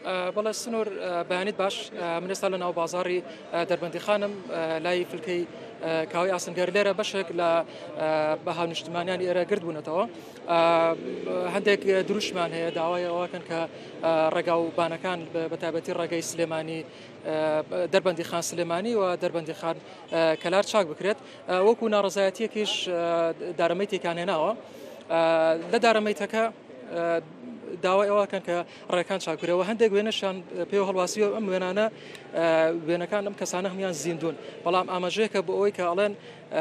بەڵێ سنوور بەیانیت باش من ئێستا لە ناو بازاڕی دەربەندی خانم لای فلکەی کاوی ئاسنگەر لێرە بەشێک لە بەها نیشتمانیانی ئێرە گرت بوونەتەوە هەندێک دروشمان هەیە داوای ئەوەکەن کە ڕێگا و بانەکان بە تایبەتی ڕێگەی سلێمانی دەربەندی خان سلێمانی و دەربەندی خان کەلار چاک بکرێت وەکو ناڕزایەتیەکیش دارەمەیتێکان هێناوە لە دارەمەیتەکە داوای ئەوەکەن کە ڕێکان چاکرەوە هەندێک وێنەشان پێ هەڵواسیەوە ئەم وێنانە وێنەکان ئەم کەسانە هەمیان زیندون بەڵام ئاماژەیەکە بۆ ئەوەی کە ئەڵێن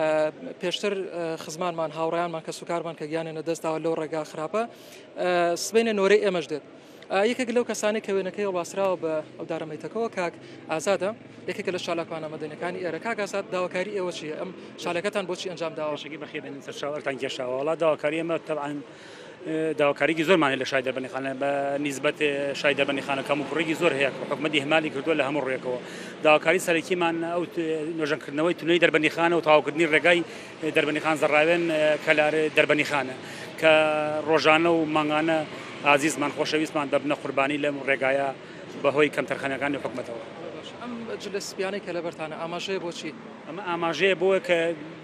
پێشتر خزمانمان هاوڕیانمان کە سوکارمان کە گیانێنە دەستداوە لەو ڕێگا خراپە سبەینە نۆرەی ئێمەش دێت یەکێک لەو کەسانی کە وێنەکەی هەڵواسراوە بە ئەو دارەمەیتەکەەوە کاک ئازادە یەکێکە لە شالەکانە مەدەنیەکانی ئێرە کاک ئازاد داواکاری ئێوە چیە ئەم شالەکەتان بۆچی ئەنجام داوەشەکی بەخێبن سەرچاوەتان کێشاوەڵا داواکاری ئێمە تەبعاً داواکاریی زۆرمانە لە شای دەربەندیخانە بە نیسبەت شای دەربەندیخانە کەم و کوڕێکی زۆر هەیە حکومەتی هەمالی کردووە لە هەموو ڕێکەوە داواکاری سەرەکیمان ئەو نوێژەنکردنەوەی تونەی دەربەندیخانە و تەواوکردنی ڕێگای دەربەندیخان زەڕاوێن کەلار دەربەندیخانە کە ڕۆژانە و مانگانە ئازیزمان خۆشەویستمان دەبنە قوربانی لەم ڕێگایە بەهۆی کەم تەرخانەکانی حکومەتەوە ئەم جلە سپیانەی کە لەبەرتانە ئاماژەیە بۆچی ئەمە ئاماژەیە بۆە کە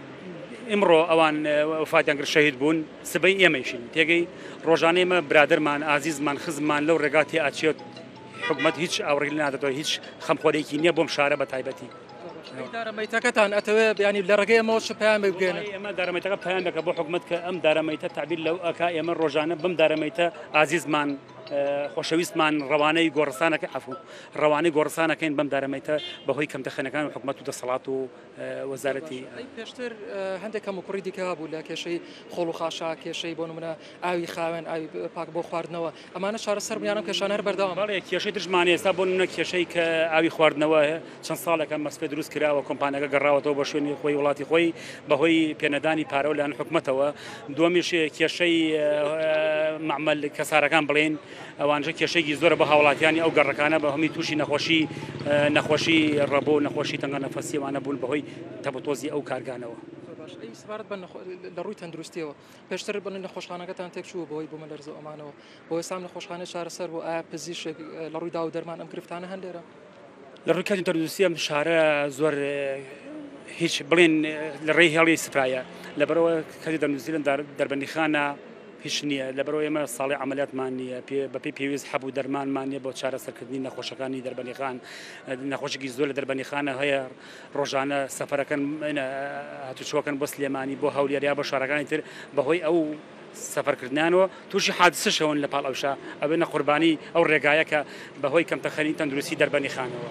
ئمڕۆ ئەوان وفاتیان کرد شەهید بوون سبەی ئێمەیشین تێگەی ڕۆژانەی ئێمە برادرمان ئازیزمان خزممان لەو ڕێگا تێ ئاچێت حکومەت هیچ ئاوڕێی نادەتەوە هیچ خەمخۆرێکی نییە بۆم شارە بە تایبەتی دارەمەیتەکەتان ئەتەوێ بیانی لە ڕێگەی ئەمەوە چ پەیام بگەێنن ئێمە دارەمەیتەکە پەیام دەکە بۆ حکومەت کە ئەم دارەمەیتە تعبیر لەو ئەکا ئێمە ڕۆژانە بم دارەمەیتە ئازیزمان خۆشەویستمان ڕەوانەی گۆڕستانەکە عفو ڕەوانەی گۆڕستانەکەین بەم دارەمەیتە بەهۆی کەمتەخەنەکان و حکومەت و دەسەڵات و وەزارەتی پێشتر هەندێک کەم و کوڕی دیکە بوو لە کێشەی خۆڵ و خاشا کێشەی بۆ نمونە ئاوی خاوێن ئاوی پاک بۆ خواردنەوە ئەمانە چارەسەر میانم کێشانەر بەردەوام بەڵێ کێشەی دژمانە ئێستا بۆ نمونە کێشەی کە ئاوی خواردنەوە چەند ساڵێکە مەسپێ دروست کراوە کۆمپانیەکە گەڕاوەتەوە بە شوێنی خۆی وڵاتی خۆی بەهۆی پێنەدانی پارەوە لەن حکومەتەوە دووەمیش کێشەی معمەل کەسارەکان بڵێن ئەوانجە کێشەیەکی زۆرە بە هاوڵاتیانی ئەو گەڕەکانە بە هەمی تووشی نەخۆشی ڕەبۆ نەخۆشی تەنگە نەفەسیوانە بوون بەهۆی تەبتۆزی ئەو کارگانەوە سپارت بە لە ڕووی تەندروستیەوە پێشتر بن لە خۆشخانەکەتان تێکچوو بۆی بوومە لەرزە ئەمانەوە بۆ ئێستا لە خۆشخانە چارەسەر بۆ ئایا پزیشک لە ڕووی دا و دەرمان ئەم گرفتانە هەن لێرە لە ڕووی کاتی تەندروستی ئەم شارە زۆر هیچ بڵێن لە ڕێی هێڵی سفرایە لەبەرەوە کاتی تەندروستی لە دەربەندیخانە هیچ نییە لەبەرەوە ئێمە ساڵی عملیاتمان نییە بەپی پێویست هەبوو دەرمانمان نیە بۆ چارەسەرکردنی نەخۆشەکانی دەربەندیخان نەخۆشێکی زۆر لە دەربەندیخانە هەیە ڕۆژانە سەفەرەکەن هاتوچۆکەن بۆ سلێمانی بۆ هەولێریا بە شارەکانی تر بەهۆی ئەو سەفەرکردنیانەوە تووشی حادسەشەوەن لە پاڵ ئەوشا ئەبێنە قوربانی ئەو ڕێگایە کە بەهۆی کەمتەخەنی تەندروستی دەربەندیخانەوە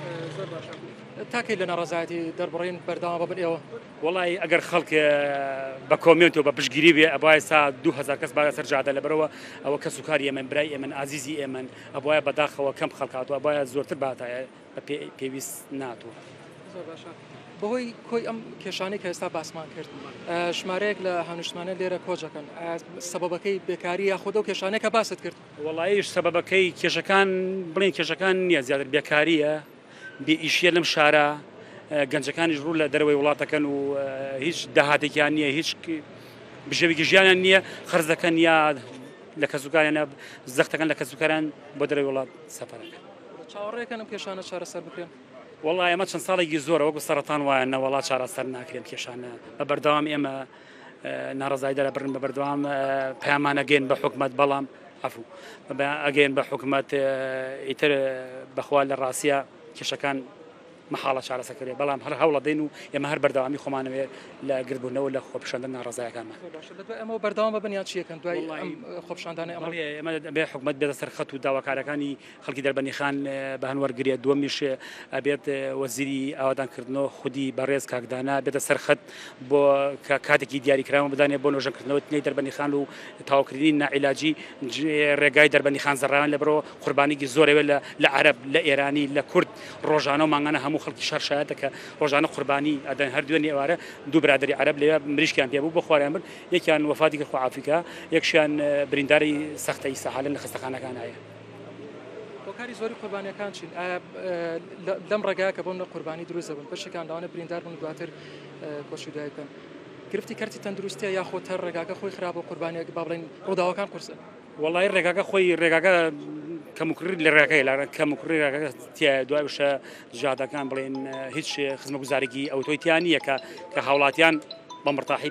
تاکەی لە ناڕزایەتی دەربڕین بەردەوام ببن ئێوە وڵی ئەگەر خەڵک بە کۆمنت و بە پشگیری بێ ئەبای سا 2000 کەس با سەرجادە لەبەرەوە ئەوە کە سوکاری ئێمە برای ئێمە ئازیزی ئێمن ئەبواە بەداخەوە کەم خەڵکاتەوە ئەبواە زۆرتر باتایە پێویست ناتوە بەهۆی کۆی ئەم کێشانەی کە ئێستا باسمان کرد ژمارەیەک لە هەنوشتمانە لێرە کۆجەکەن سەبەبەکەی بێکاری یاخۆدە و کێشانەیە کە باست کرد وڵایش سەبەبەکەی کێشەکان بڵین کێشەکان نییە زیاتر بێکاریە بێئیشیە لەم شارە گەنجەکانیش ڕوو لە دەروی وڵاتەکەن و هیچ داهاتێکیان نییە هیچ بژێوێکی ژیانیان نییە خەرزەکەن یا لە کەسوکاریانە زەختەکەن لە کەسوکاران بۆ دەروی وڵات سەفەرەکە چاوەڕێکەکەن ئەم کێشانە چارەسەر بکرێن وڵای ئەمە چەند ساڵێکی زۆرە وەکو سەرەتان وایە نەوەڵا چارەسەر ناکرێن کێشانە بە بەردەوام ئێمە ناڕزایی دەرە بڕن بە بەردەوام پەیامانەگەین بە حکومەت بەڵام عفو ئەگەین بە حکومەت ئیتر بەخوا لە ڕاستیە کێشەکان محاڵە چارەسەکرێ بەڵام هەر هەوڵە دەین و ئێمە هەر بەردەوامی خۆمانەوێ لە گربوونەوە لە خۆپشاندن ناڕزایەکانمان ئەمە بەردەوام ببنیان چیەکەن دوای خۆپشاندانی ئەمە بێ حکومەت بێتە سەر خەت و داواکارەکانی خەڵکی دەربەندیخان بە هەنوەرگریە دووەمیش ئەبێت وەزیری ئاوادانکردنەوە خودی بەڕێز کاکدانا بێتە سەر خەت بۆ کاتێکی دیاریکراوە بدانێت بۆ نۆژەکردنەوە تنەی دەربەندیخان و تاواکردنی نائیلاجی ڕێگای دەربەندیخان زەڕاوێن لەبەرەوە قوربانیی زۆرەوە لە عەرەب لە ئێرانی لە کورد ڕۆژانە و مانگانە هەموو خەڵکی شارشایەتە کە ڕۆژانە قوربانی ئەدەن هەردوێنی ئێوارە دوو برادری عەرەب لێ مریشکیان پێ بوو بە خۆیان برد یەکیان وەفاتی کرد خۆ عافریکا یەکشیان برینداری سەختەی سەحالە لە خستەخانەکان هەیە هۆکاری زۆری قوربانیەکان چین لەم ڕێگایە کە بۆم لە قوربانی دروست دەبن بەشێکان داوانە بریندار بوون دواتر کۆچی دوای بکەن گرفتی کەرتی تەندروستیە یاخۆتەر ڕێگاکە خۆی خراپە قوربانیەک با بڵێن ڕووداوەکان قورسن وڵای ڕێگاکە خۆی ڕێگاکە کەمکڕی لە ڕێەکەی لە کەمکڕی دوای وشە جادەکان بڵێن هیچ خزمە گوزارێکی ئەوتۆیتیان نییە کە هاوڵاتیان بە مرتاحی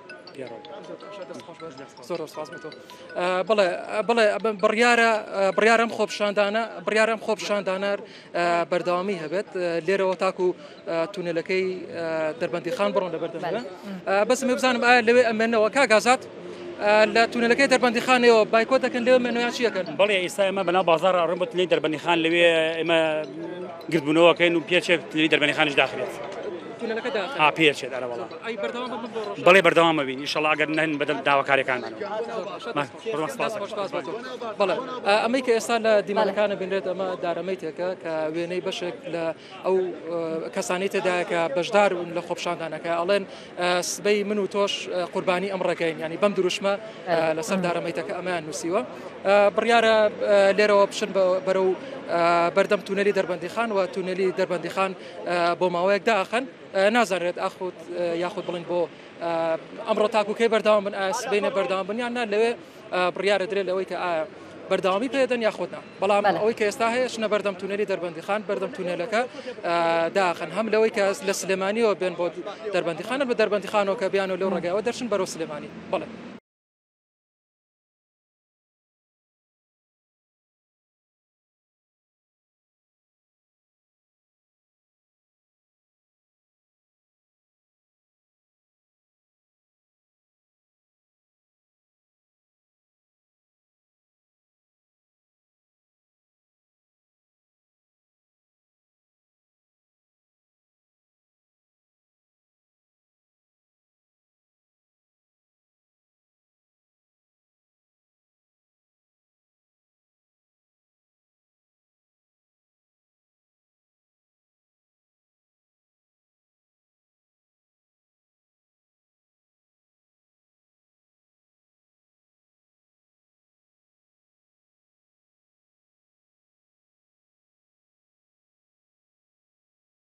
بڵێ بڕیارم خۆپشاندانە بەردەوامی هەبێت لێرەوە تاکو تونێلەکەی دەربەندی خان بڕۆن لە بەردەمە بەسم بزانم ئایا لەوێ ئەمێنەوە کاگازات لە تونێلەکەی دەربەندی خانەوە بایکۆ دەکەن لێوە مێنویان چیەکەن بەڵێ ئێستا ئێمە بەناو بازار ڕێم بۆ تنەی دەربەندی خان لەوێ ئێمە گرتبوونەوەکەین و پێچێک تنەی دەربەندی خانش داخلێت پێچێت ئەرەوەڵا بەڵێ بەردەوامە بین ئینشەڵڵا ئەگەر نەهێن بەدەم داواکاریەکانمان بەڵێ ئەمەی کە ئێستا لە دیمەنەکانە بینرێت ئەمە دارەمەی تێکە کە وێنەی بەشێک لە ئەو کەسانی تێدایە کە بەشدار بوون لە خۆپشاندانەکە ئەڵێن سبەی من و تۆش قوربانی ئەم ڕێگەین ینی بەم دروشمە لەسەر دارەمەیتەکە ئەمەیان نووسیوە بڕیارە لێرەوە بشن بەرەو بەردەم تونێلی دەربەندی خان و تونێلی دەربەندی خان بۆ ماوەیەک داخن نازانێت ئاخوت یاخود بڵین بۆ ئەمڕۆ تاکوکەی بەرداوام بن ئاسبینە بەرداوام بنیان لەوێ بڕیارە درێت لەوەی کە بەرداوامی پێدەن یاخۆتنا بەڵام ئەوەی کە ئێستا هەیە شنە بەردەم تونێلی دەربەندی خان بەردەم تونێلەکە داخن هەم لەوەی کە لە سلێمانیەوە بێن بۆ دەربەندی خانە بە دەربەندی خانەوە کە بیان و لەو ڕێگەوە دەرچن بەرەو سلێمانی بڵێ